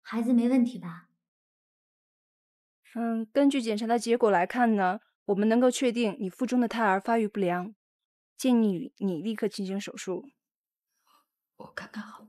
孩子没问题吧？ 根据检查的结果来看呢，我们能够确定你腹中的胎儿发育不良，建议你立刻进行手术。 我看看好。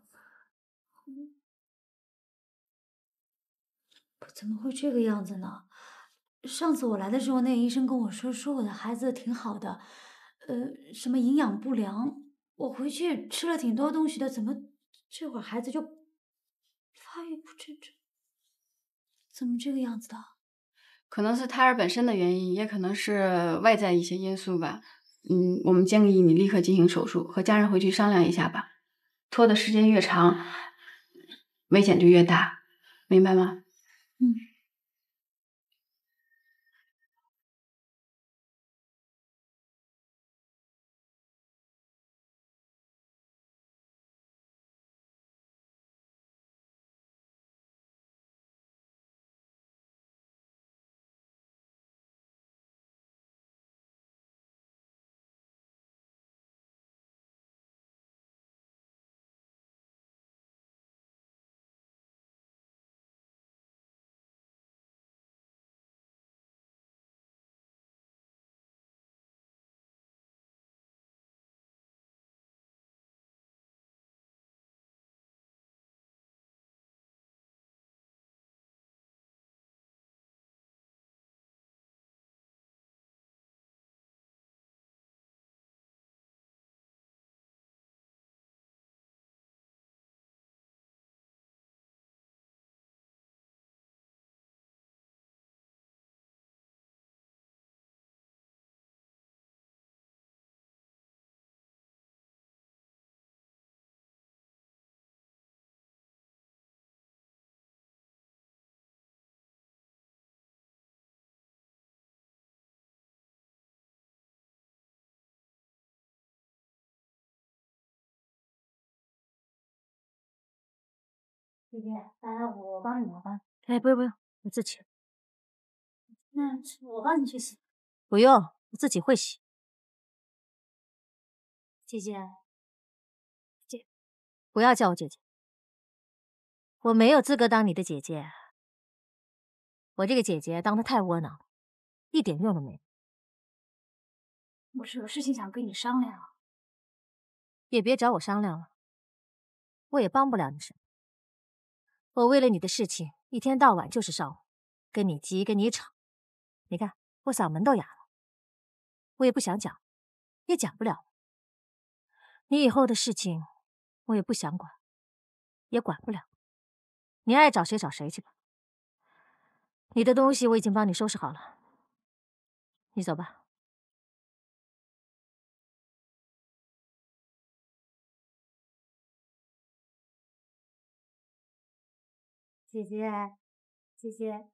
怎么会这个样子呢？上次我来的时候，那医生跟我说我的孩子挺好的，什么营养不良，我回去吃了挺多东西的，怎么这会儿孩子就发育不正常？怎么这个样子的？ 可能是胎儿本身的原因，也可能是外在一些因素吧。我们建议你立刻进行手术，和家人回去商量一下吧。拖的时间越长，危险就越大，明白吗？ 嗯。姐姐，来，我帮你，我帮你。 哎，不用不用，我自己。 那我帮你去洗。 不用，我自己会洗。 姐姐， 不要叫我姐姐，我没有资格当你的姐姐。我这个姐姐当的太窝囊了，一点用都没有。 我是有事情想跟你商量。 也别找我商量了，我也帮不了你什么。我为了你的事情，一天到晚就是上火，跟你急，跟你吵。你看我嗓门都哑了，我也不想讲，也讲不了。你以后的事情，我也不想管，也管不了。你爱找谁找谁去吧。你的东西我已经帮你收拾好了，你走吧。 姐姐，姐姐。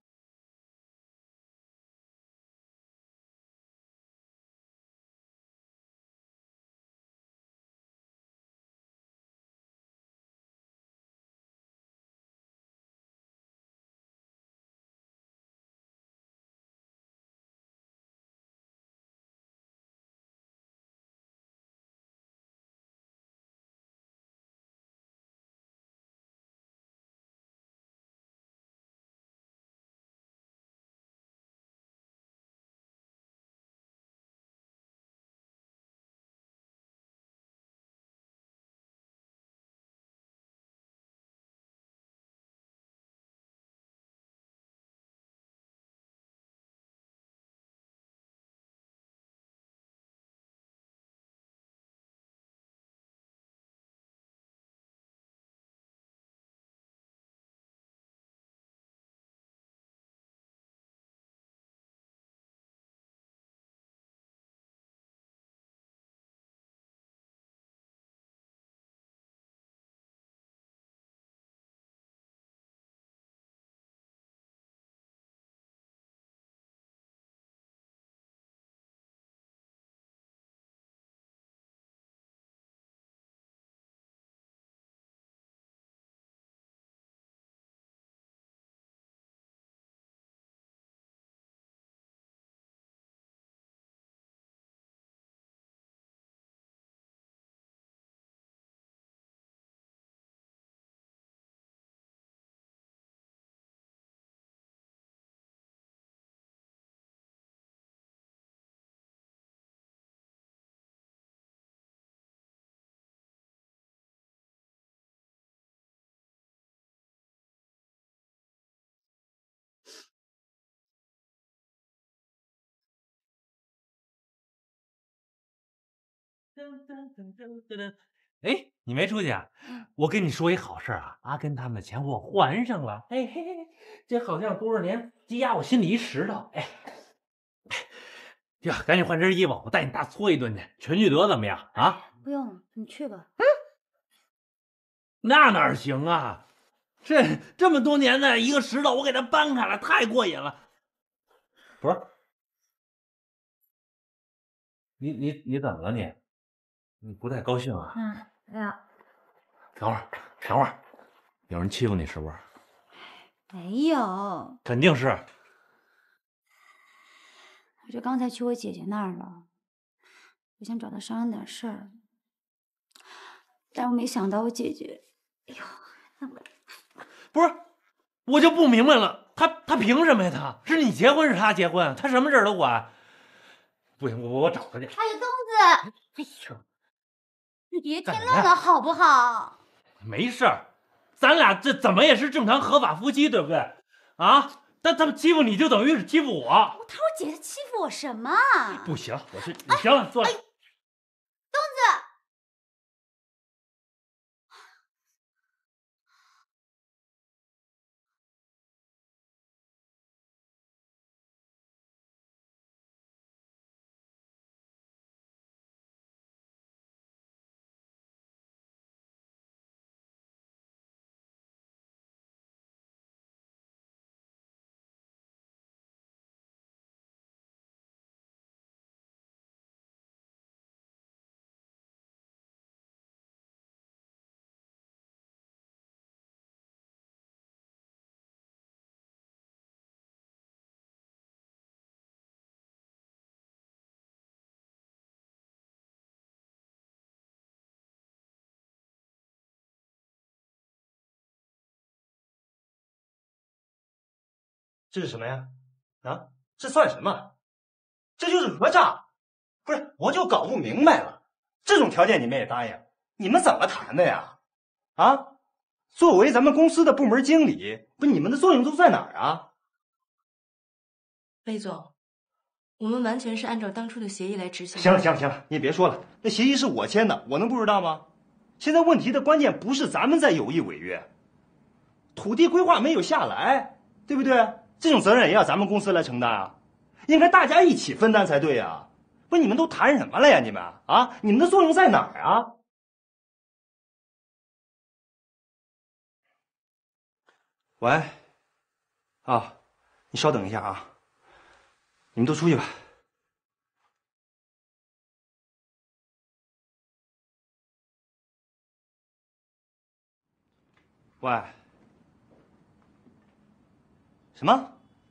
哎，你没出去啊？我跟你说一好事啊，阿根他们的钱我还上了。哎嘿嘿，这好像多少年积压我心里一石头。哎，呀，赶紧换身衣服，我带你大搓一顿去，全聚德怎么样啊？ 不用，你去吧。 那哪行啊？这么多年的一个石头，我给它搬开了，太过瘾了。不是，你怎么了你？你不太高兴啊？ 哎呀， 等会儿，有人欺负你是不是？ 没有， 肯定是。 我就刚才去我姐姐那儿了，我想找她商量点事儿，但我没想到我姐姐，哎呦， 不是，我就不明白了，他凭什么呀？他是你结婚是他结婚，他什么事儿都管。不行，我找他去。 哎呀，东子，哎呦，你别添乱了好不好？ 没事儿，咱俩这怎么也是正常合法夫妻，对不对？啊，但他们欺负你就等于是欺负我。 他说姐姐欺负我什么？ 不行，你行了，坐下。 东子。 这是什么呀？啊，这算什么？这就是讹诈！不是，我就搞不明白了，这种条件你们也答应，你们怎么谈的呀？啊，作为咱们公司的部门经理，不，你们的作用都在哪儿啊？ 魏总，我们完全是按照当初的协议来执行。 行了，你别说了，那协议是我签的，我能不知道吗？现在问题的关键不是咱们在有意违约，土地规划没有下来，对不对？这种责任也要咱们公司来承担啊，应该大家一起分担才对啊！不是你们都谈什么了呀？你们啊，你们的作用在哪儿啊？喂，啊，你稍等一下啊，你们都出去吧。喂，什么？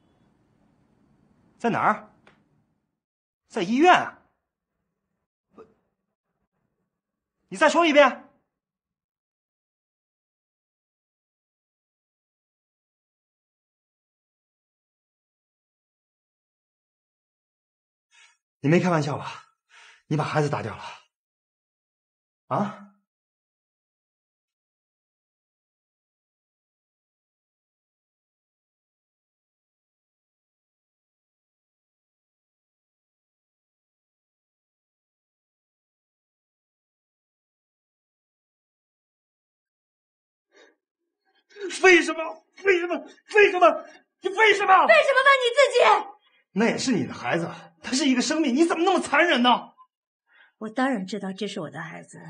在哪儿？在医院啊？你再说一遍。你没开玩笑吧？你把孩子打掉了？啊？为什么？为什么？为什么？你为什么？ 为什么问你自己？ 那也是你的孩子，他是一个生命，你怎么那么残忍呢？ 我当然知道这是我的孩子。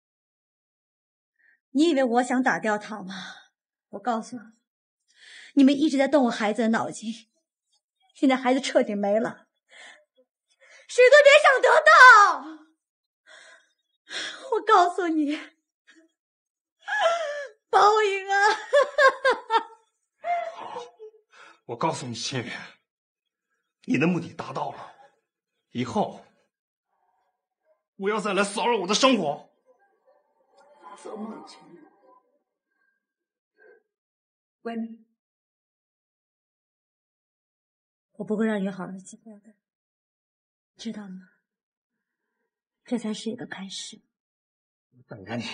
你以为我想打掉他吗？我告诉你，你们一直在动我孩子的脑筋，现在孩子彻底没了，谁都别想得到。我告诉你，报应啊！ 我告诉你，千羽，你的目的达到了，以后不要再来骚扰我的生活。 做梦去！闺女，我不会让你有好日子过的，知道吗？这才是一个开始。 等着你。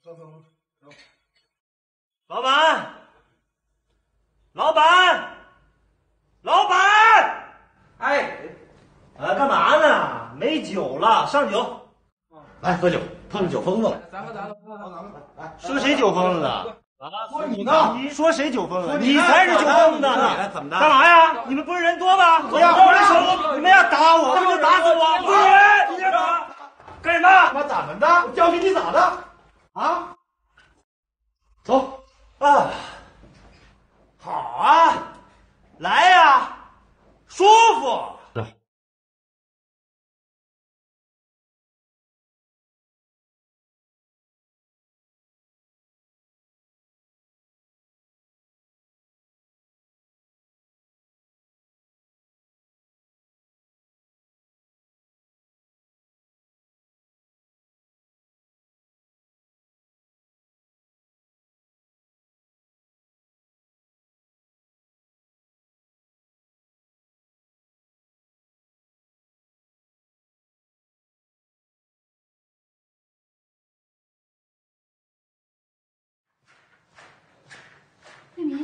老板，老板，老板！哎，干嘛呢？没酒了，上酒。 来喝酒，碰酒疯子了。 说谁酒疯子呢？ 说你呢？ 你说谁酒疯子？你才是酒疯子呢！ 怎么的？ 干嘛呀？你们不是人多吗？ 不要手！你们要打我，不就打死我！不是，你干什么？ 妈咋么的？我教训你咋的？啊？走啊！好啊，来呀，舒服。 魏民，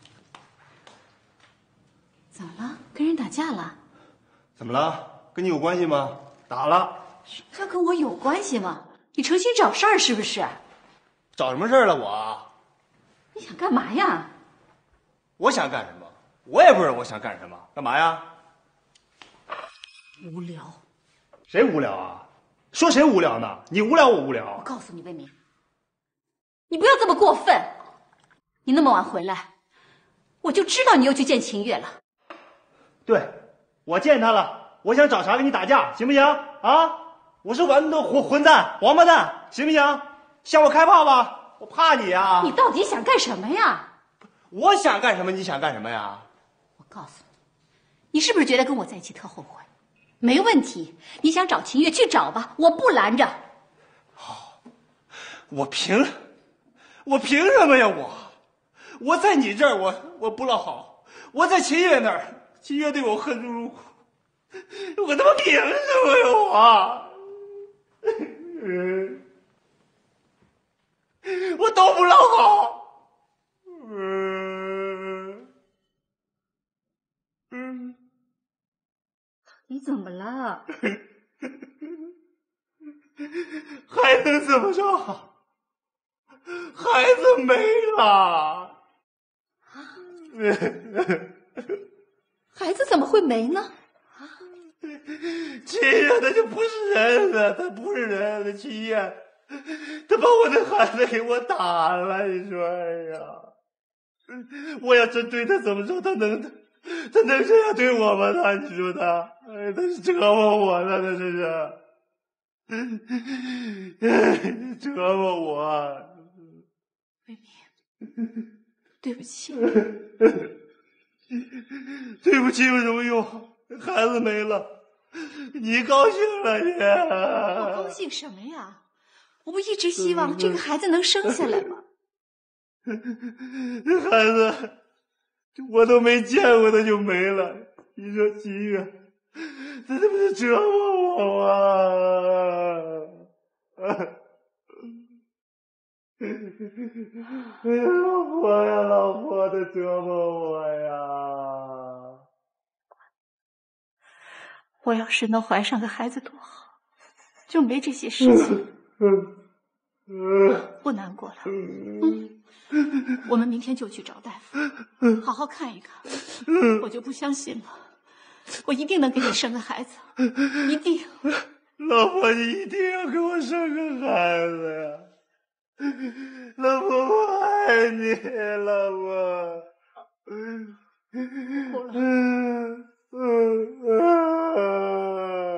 怎么了？跟人打架了？ 怎么了？跟你有关系吗？打了。 这跟我有关系吗？你成心找事儿是不是？ 找什么事儿了我？ 你想干嘛呀？ 我想干什么？我也不知道我想干什么。干嘛呀？ 无聊。 谁无聊啊？说谁无聊呢？你无聊我无聊。 我告诉你，魏民，你不要这么过分。你那么晚回来，我就知道你又去见秦月了。 对，我见他了。我想找茬跟你打架，行不行？啊！我是完的混蛋、王八蛋，行不行？向我开炮吧！我怕你啊！ 你到底想干什么呀？ 我想干什么，你想干什么呀？ 我告诉你，你是不是觉得跟我在一起特后悔？没问题，你想找秦月去找吧，我不拦着。 我凭什么呀？我在你这儿我不落好，我在秦月那儿，秦月对我恨之入骨，我他妈凭什么呀？我都不落好。 你怎么了？ 还能怎么着？孩子没了。 孩子怎么会没呢？ 秦月他就不是人了，他不是人，他秦月，他把我的孩子给我打了，你说呀？我要真对他怎么着，他能这样对我吗？你说他是折磨我呢，他这是折磨我。 魏民，对不起。 对不起有什么用？孩子没了，你高兴了你？ 我高兴什么呀？我不一直希望这个孩子能生下来吗？ 这孩子我都没见过他就没了，你说秦月，他这不是折磨我吗？哎呀，老婆呀，老婆，他折磨我呀！ 我要是能怀上个孩子多好，就没这些事情，不难过了。我们明天就去找大夫，好好看一看。我就不相信了，我一定能给你生个孩子，一定。 老婆，你一定要给我生个孩子呀！老婆，我爱你，老婆。 哭了。